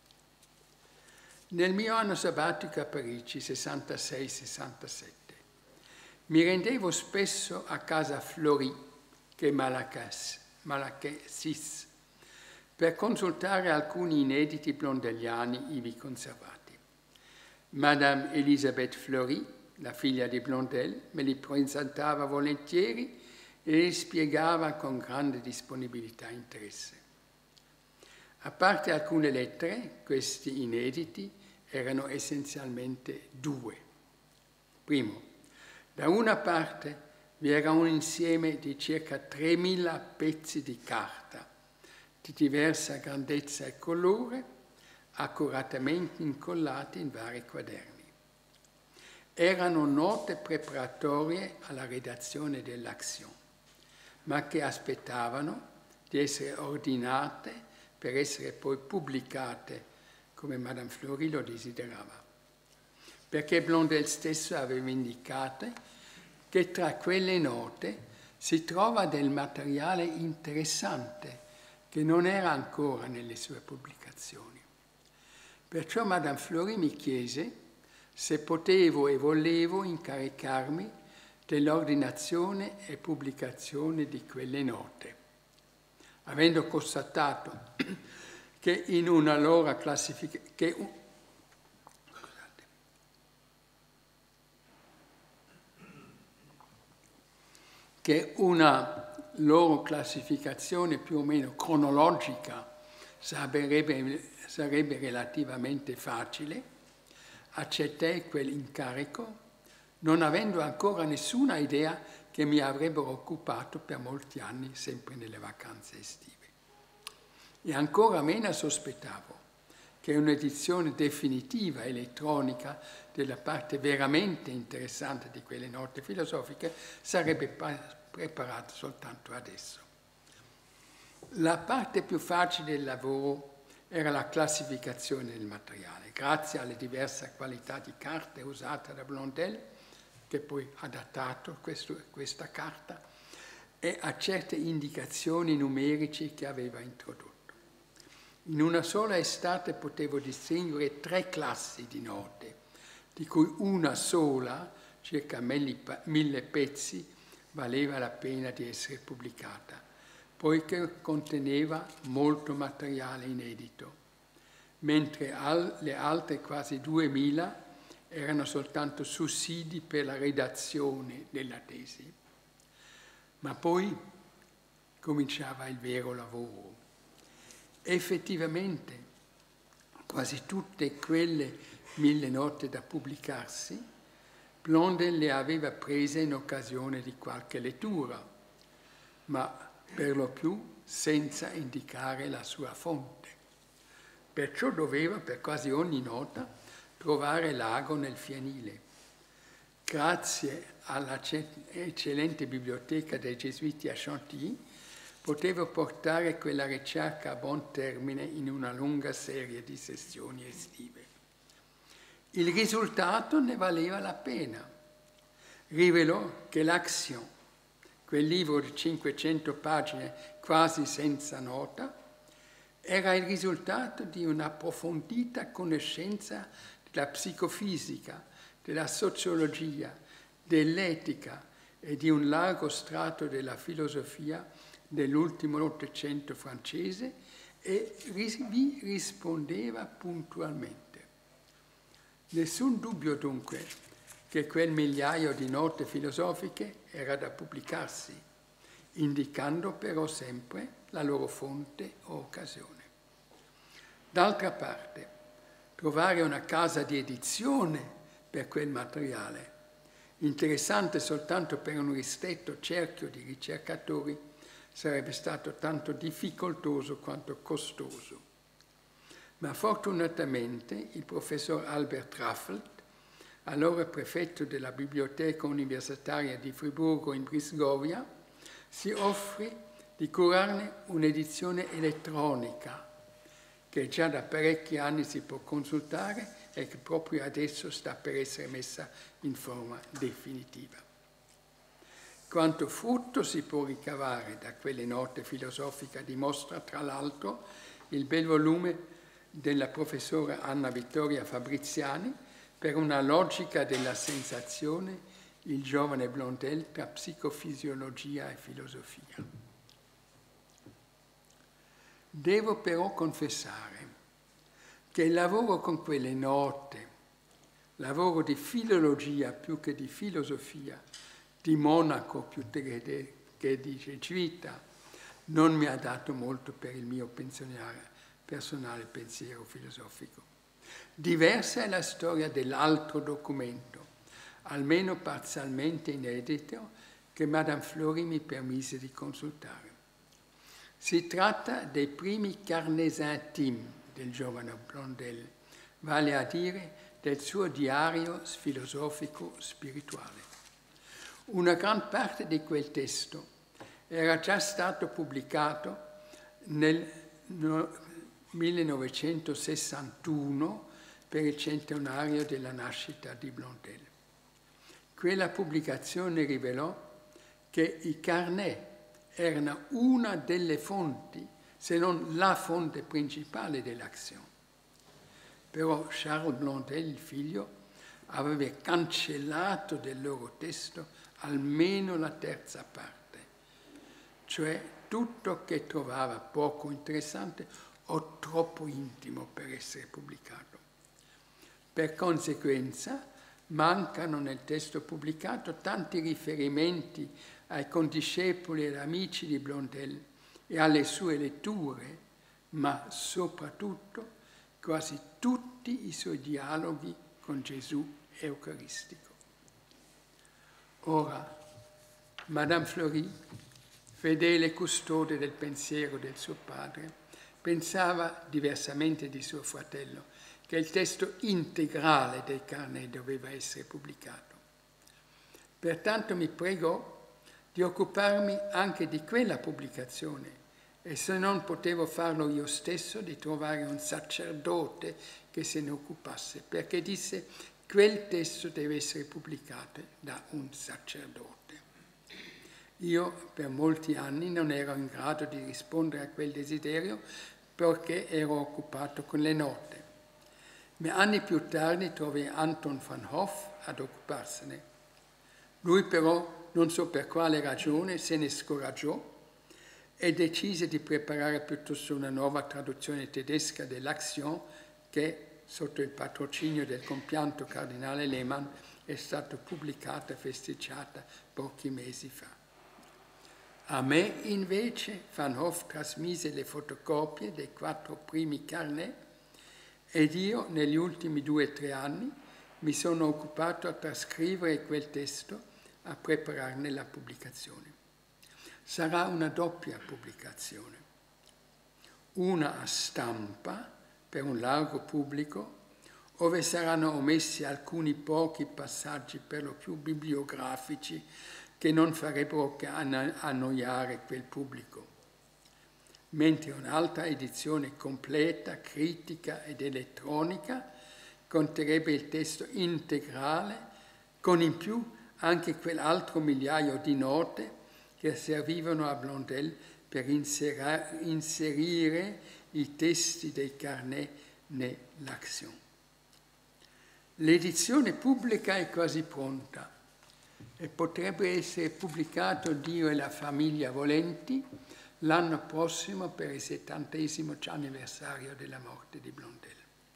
Nel mio anno sabbatico a Parigi, sessantasei sessantasette, mi rendevo spesso a casa Fleury, che è Malaquais, per consultare alcuni inediti blondeliani ivi conservati. Madame Elisabeth Fleury, la figlia di Blondel, me li presentava volentieri e li spiegava con grande disponibilità e interesse. A parte alcune lettere, questi inediti erano essenzialmente due. Primo, da una parte vi era un insieme di circa tremila pezzi di carta, di diversa grandezza e colore, accuratamente incollati in vari quaderni. Erano note preparatorie alla redazione dell'Action, ma che aspettavano di essere ordinate per essere poi pubblicate, come Madame Fleury lo desiderava. Perché Blondel stesso aveva indicato che tra quelle note si trova del materiale interessante che non era ancora nelle sue pubblicazioni. Perciò Madame Fleury mi chiese se potevo e volevo incaricarmi dell'ordinazione e pubblicazione di quelle note. Avendo constatato che in una loro classificazione che una loro classificazione più o meno cronologica sarebbe, sarebbe relativamente facile, accettai quell'incarico, non avendo ancora nessuna idea che mi avrebbero occupato per molti anni, sempre nelle vacanze estive. E ancora meno sospettavo che un'edizione definitiva elettronica della parte veramente interessante di quelle note filosofiche sarebbe preparata soltanto adesso. La parte più facile del lavoro era la classificazione del materiale, grazie alle diverse qualità di carte usate da Blondel, che poi ha datato questo, questa carta, e a certe indicazioni numerici che aveva introdotto. In una sola estate potevo distinguere tre classi di note, di cui una sola, circa mille pezzi, valeva la pena di essere pubblicata, poiché conteneva molto materiale inedito, mentre al, le altre quasi duemila erano soltanto sussidi per la redazione della tesi. Ma poi cominciava il vero lavoro. Effettivamente, quasi tutte quelle mille note da pubblicarsi, Blondel le aveva prese in occasione di qualche lettura, ma per lo più senza indicare la sua fonte. Perciò doveva per quasi ogni nota trovare l'ago nel fienile. Grazie alla eccellente biblioteca dei Gesuiti a Chantilly, potevo portare quella ricerca a buon termine in una lunga serie di sessioni estive. Il risultato ne valeva la pena. Rivelò che l'Action, quel libro di cinquecento pagine quasi senza nota, era il risultato di un'approfondita conoscenza della psicofisica, della sociologia, dell'etica e di un largo strato della filosofia dell'ultimo Ottocento francese e vi rispondeva puntualmente. Nessun dubbio dunque che quel migliaio di note filosofiche era da pubblicarsi, indicando però sempre la loro fonte o occasione. D'altra parte, trovare una casa di edizione per quel materiale, interessante soltanto per un ristretto cerchio di ricercatori, sarebbe stato tanto difficoltoso quanto costoso. Ma fortunatamente il professor Albert Raffelt, allora prefetto della Biblioteca Universitaria di Friburgo in Brisgovia, si offrì di curarne un'edizione elettronica che già da parecchi anni si può consultare e che proprio adesso sta per essere messa in forma definitiva. Quanto frutto si può ricavare da quelle note filosofiche dimostra tra l'altro il bel volume della professora Anna Vittoria Fabriziani per una logica della sensazione, il giovane Blondel tra psicofisiologia e filosofia. Devo però confessare che il lavoro con quelle note, lavoro di filologia più che di filosofia, di monaco più che di gesuita, non mi ha dato molto per il mio personale pensiero filosofico. Diversa è la storia dell'altro documento, almeno parzialmente inedito, che Madame Fleury mi permise di consultare. Si tratta dei primi carnets intimes del giovane Blondel, vale a dire del suo diario filosofico spirituale. Una gran parte di quel testo era già stato pubblicato nel millenovecentosessantuno per il centenario della nascita di Blondel. Quella pubblicazione rivelò che che i carnet erano una delle fonti, se non la fonte principale dell'azione. Però Charles Blondel, il figlio, aveva cancellato del loro testo almeno la terza parte, cioè tutto che trovava poco interessante o troppo intimo per essere pubblicato. Per conseguenza, mancano nel testo pubblicato tanti riferimenti ai condiscepoli ed amici di Blondel e alle sue letture, ma soprattutto quasi tutti i suoi dialoghi con Gesù eucaristico. Ora, Madame Fleury, fedele custode del pensiero del suo padre, pensava, diversamente di suo fratello, che il testo integrale dei carnet doveva essere pubblicato. Pertanto mi pregò di occuparmi anche di quella pubblicazione e, se non potevo farlo io stesso, di trovare un sacerdote che se ne occupasse, perché disse: quel testo deve essere pubblicato da un sacerdote. Io per molti anni non ero in grado di rispondere a quel desiderio perché ero occupato con le note. Ma anni più tardi trovai Anton van Hoff ad occuparsene. Lui però, non so per quale ragione, se ne scoraggiò e decise di preparare piuttosto una nuova traduzione tedesca dell'Action che, sotto il patrocinio del compianto cardinale Lehmann, è stata pubblicata e festeggiata pochi mesi fa. A me, invece, Van Hoff trasmise le fotocopie dei quattro primi carnet ed io, negli ultimi due o tre anni, mi sono occupato a trascrivere quel testo, a prepararne la pubblicazione. Sarà una doppia pubblicazione, una a stampa per un largo pubblico, ove saranno omessi alcuni pochi passaggi per lo più bibliografici che non farebbero che annoiare quel pubblico, mentre un'altra edizione completa, critica ed elettronica conterrebbe il testo integrale, con in più anche quell'altro migliaio di note che servivano a Blondel per inserire i testi dei carnet nell'Action. L'edizione pubblica è quasi pronta e potrebbe essere pubblicato, Dio e la famiglia volenti, l'anno prossimo per il settantesimo anniversario della morte di Blondel.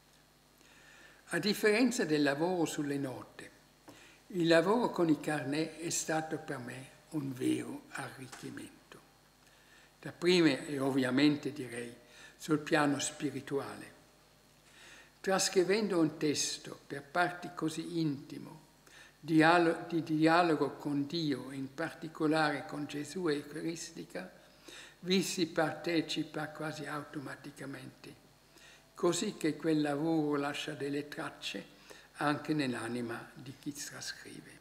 A differenza del lavoro sulle note, il lavoro con i carnet è stato per me un vero arricchimento. Dapprima e ovviamente direi sul piano spirituale. Trascrivendo un testo per parti così intimo, dialogo, di dialogo con Dio, in particolare con Gesù e Eucaristica, vi si partecipa quasi automaticamente, così che quel lavoro lascia delle tracce anche nell'anima di chi trascrive.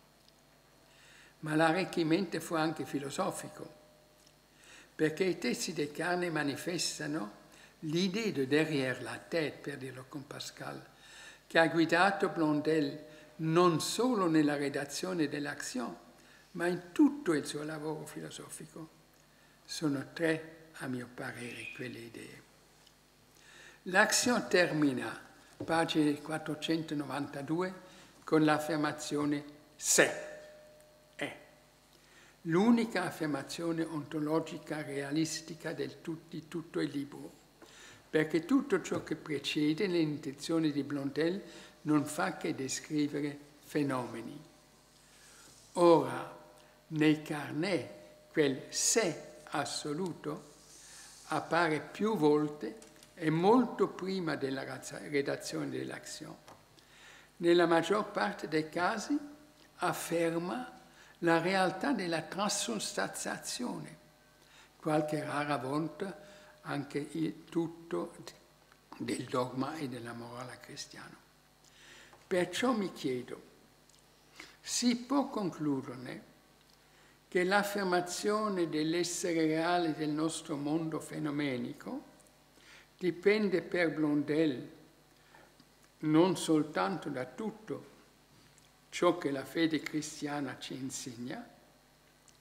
Ma l'arricchimento fu anche filosofico, perché i testi dei carnet manifestano l'idée de derrière la tête, per dirlo con Pascal, che ha guidato Blondel non solo nella redazione dell'Action, ma in tutto il suo lavoro filosofico. Sono tre, a mio parere, quelle idee. L'Action termina, pagina quattrocentonovantadue, con l'affermazione «se». È l'unica affermazione ontologica realistica del tut- di tutto il libro, perché tutto ciò che precede le intenzioni di Blondel non fa che descrivere fenomeni. Ora, nei carnet, quel «se» assoluto appare più volte e molto prima della redazione dell'Action. Nella maggior parte dei casi afferma la realtà della transustanziazione, qualche rara volta anche il tutto del dogma e della morale cristiana. Perciò mi chiedo, si può concluderne che l'affermazione dell'essere reale del nostro mondo fenomenico dipende per Blondel non soltanto da tutto ciò che la fede cristiana ci insegna,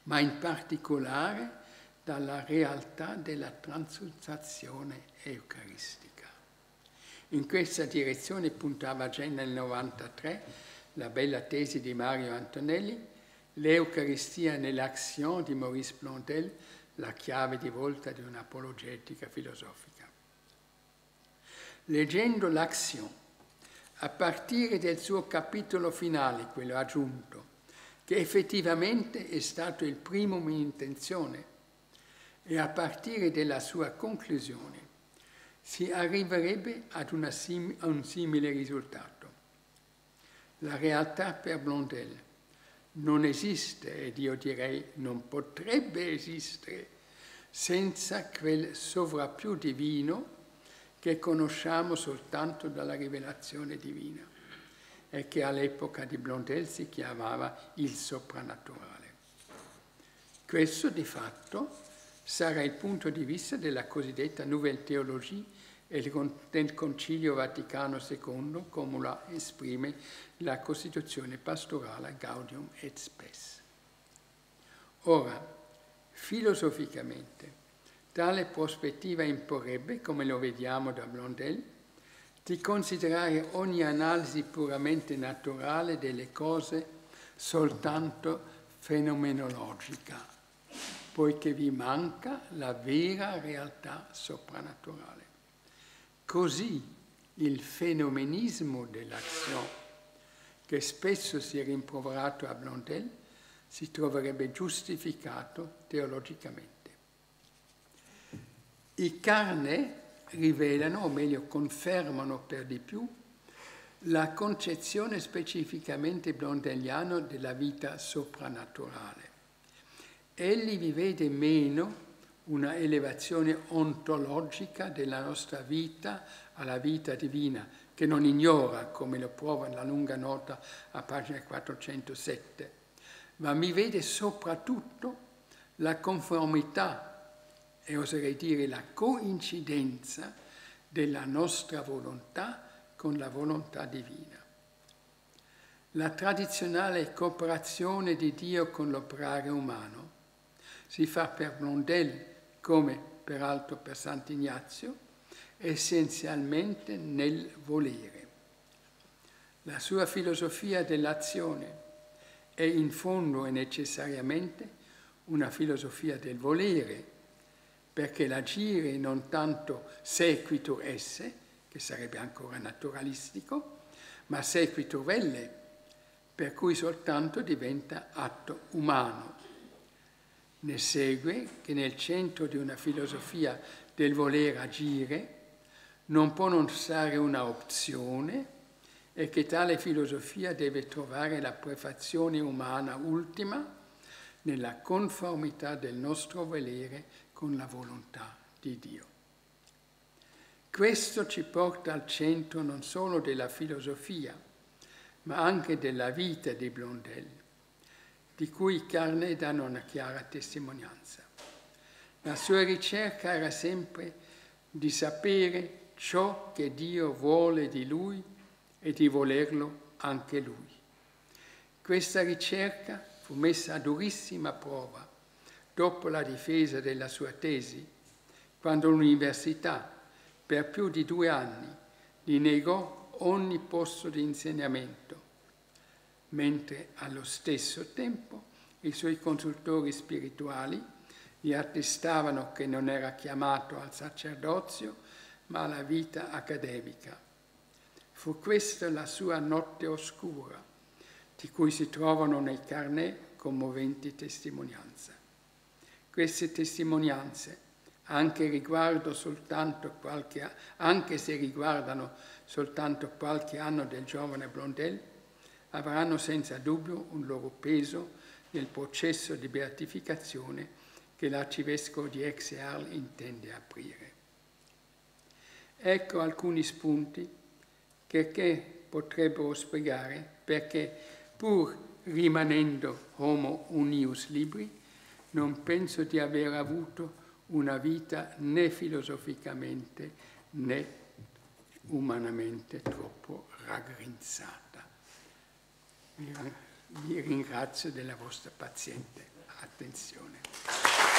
ma in particolare dalla realtà della transustanziazione eucaristica. In questa direzione puntava già nel novantatré la bella tesi di Mario Antonelli, l'Eucaristia nell'action di Maurice Blondel, la chiave di volta di un'apologetica filosofica. Leggendo l'Action, a partire del suo capitolo finale, quello aggiunto, che effettivamente è stato il primo in intenzione, e a partire dalla sua conclusione, si arriverebbe ad una sim- a un simile risultato. La realtà per Blondel non esiste, ed io direi non potrebbe esistere, senza quel sovrappiù divino che conosciamo soltanto dalla rivelazione divina e che all'epoca di Blondel si chiamava il soprannaturale. Questo di fatto sarà il punto di vista della cosiddetta Nouvelle Théologie e del Concilio Vaticano secondo, come la esprime la Costituzione pastorale Gaudium et Spes. Ora, filosoficamente, tale prospettiva imporrebbe, come lo vediamo da Blondel, di considerare ogni analisi puramente naturale delle cose soltanto fenomenologica, poiché vi manca la vera realtà soprannaturale. Così il fenomenismo dell'azione, che spesso si è rimproverato a Blondel, si troverebbe giustificato teologicamente. I Carnet rivelano, o meglio confermano per di più, la concezione specificamente blondeliana della vita soprannaturale. Egli vi vede meno una elevazione ontologica della nostra vita alla vita divina, che non ignora, come lo prova la lunga nota a pagina quattrocentosette, ma mi vede soprattutto la conformità e oserei dire la coincidenza della nostra volontà con la volontà divina. La tradizionale cooperazione di Dio con l'operare umano si fa per Blondel, come peraltro per Sant'Ignazio, essenzialmente nel volere. La sua filosofia dell'azione è in fondo e necessariamente una filosofia del volere, perché l'agire non tanto sequitur esse, che sarebbe ancora naturalistico, ma sequitur velle, per cui soltanto diventa atto umano. Ne segue che nel centro di una filosofia del voler agire non può non stare una opzione e che tale filosofia deve trovare la prefazione umana ultima nella conformità del nostro volere con la volontà di Dio. Questo ci porta al centro non solo della filosofia, ma anche della vita di Blondel, di cui i Carnet danno una chiara testimonianza. La sua ricerca era sempre di sapere ciò che Dio vuole di lui e di volerlo anche lui. Questa ricerca fu messa a durissima prova dopo la difesa della sua tesi, quando l'università per più di due anni gli negò ogni posto di insegnamento, mentre allo stesso tempo i suoi consultori spirituali gli attestavano che non era chiamato al sacerdozio, ma alla vita accademica. Fu questa la sua notte oscura, di cui si trovano nei Carnet commoventi testimonianze. Queste testimonianze, anche, riguardo soltanto qualche, anche se riguardano soltanto qualche anno del giovane Blondel, avranno senza dubbio un loro peso nel processo di beatificazione che l'arcivescovo di Aix-et-Arles intende aprire. Ecco alcuni spunti che, che potrebbero spiegare perché, pur rimanendo homo unius libri, non penso di aver avuto una vita né filosoficamente né umanamente troppo raggrinzata. Vi ringrazio della vostra paziente attenzione.